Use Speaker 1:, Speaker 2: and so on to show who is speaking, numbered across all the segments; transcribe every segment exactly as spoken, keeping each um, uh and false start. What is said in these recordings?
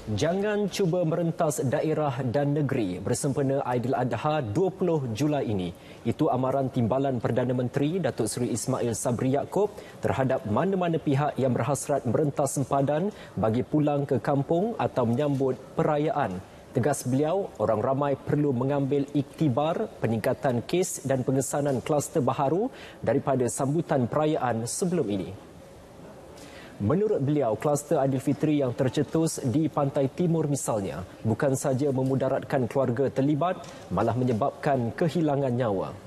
Speaker 1: Jangan cuba merentas daerah dan negeri bersempena Aidiladha dua puluh Julai ini. Itu amaran Timbalan Perdana Menteri Datuk Seri Ismail Sabri Yaakob terhadap mana-mana pihak yang berhasrat merentas sempadan bagi pulang ke kampung atau menyambut perayaan. Tegas beliau, orang ramai perlu mengambil iktibar peningkatan kes dan pengesanan kluster baharu daripada sambutan perayaan sebelum ini. Menurut beliau, kluster Aidilfitri yang tercetus di pantai timur misalnya bukan saja memudaratkan keluarga terlibat, malah menyebabkan kehilangan nyawa.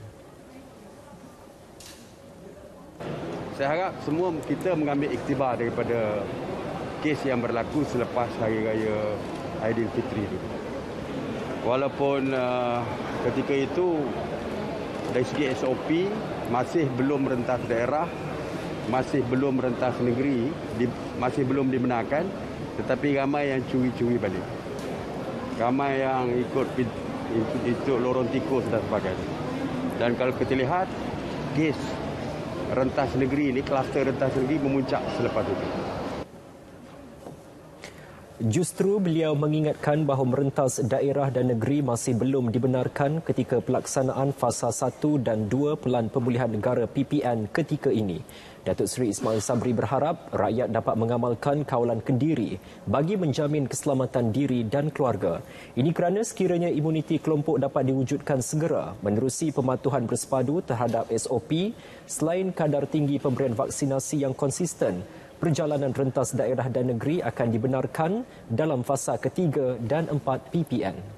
Speaker 2: Saya harap semua kita mengambil iktibar daripada kes yang berlaku selepas Hari Raya Aidilfitri itu. Walaupun uh, ketika itu dari segi S O P masih belum merentas daerah, masih belum merentas negeri, di, masih belum dibenarkan, tetapi ramai yang curi-curi balik. Ramai yang ikut ikut, ikut lorong tikus dan sebagainya. Dan kalau kita lihat, kes rentas negeri ini, kluster rentas negeri memuncak selepas itu.
Speaker 1: Justru beliau mengingatkan bahawa merentas daerah dan negeri masih belum dibenarkan ketika pelaksanaan fasa satu dan dua Pelan Pemulihan Negara P P N ketika ini. Datuk Seri Ismail Sabri berharap rakyat dapat mengamalkan kawalan kendiri bagi menjamin keselamatan diri dan keluarga. Ini kerana sekiranya imuniti kelompok dapat diwujudkan segera menerusi pematuhan bersepadu terhadap S O P, selain kadar tinggi pemberian vaksinasi yang konsisten, perjalanan rentas daerah dan negeri akan dibenarkan dalam fasa ketiga dan empat P P N.